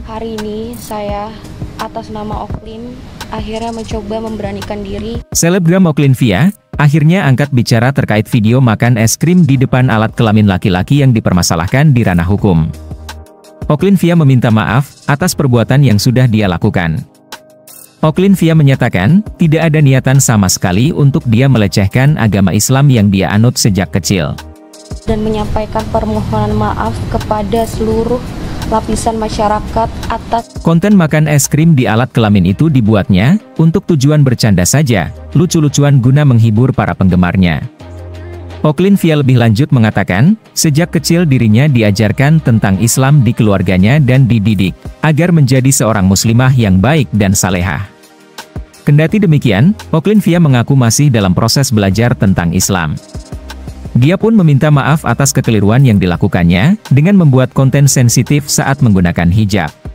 Hari ini saya atas nama Oklin akhirnya mencoba memberanikan diri. Selebgram Oklinvia akhirnya angkat bicara terkait video makan es krim di depan alat kelamin laki-laki yang dipermasalahkan di ranah hukum. Oklinvia meminta maaf atas perbuatan yang sudah dia lakukan. Oklinvia menyatakan tidak ada niatan sama sekali untuk dia melecehkan agama Islam yang dia anut sejak kecil. Dan menyampaikan permohonan maaf kepada seluruh lapisan masyarakat atas konten makan es krim di alat kelamin itu dibuatnya untuk tujuan bercanda saja, lucu-lucuan guna menghibur para penggemarnya. Oklinvia lebih lanjut mengatakan, sejak kecil dirinya diajarkan tentang Islam di keluarganya dan dididik agar menjadi seorang muslimah yang baik dan salehah. Kendati demikian, Oklinvia mengaku masih dalam proses belajar tentang Islam. Dia pun meminta maaf atas kekeliruan yang dilakukannya dengan membuat konten sensitif saat menggunakan hijab.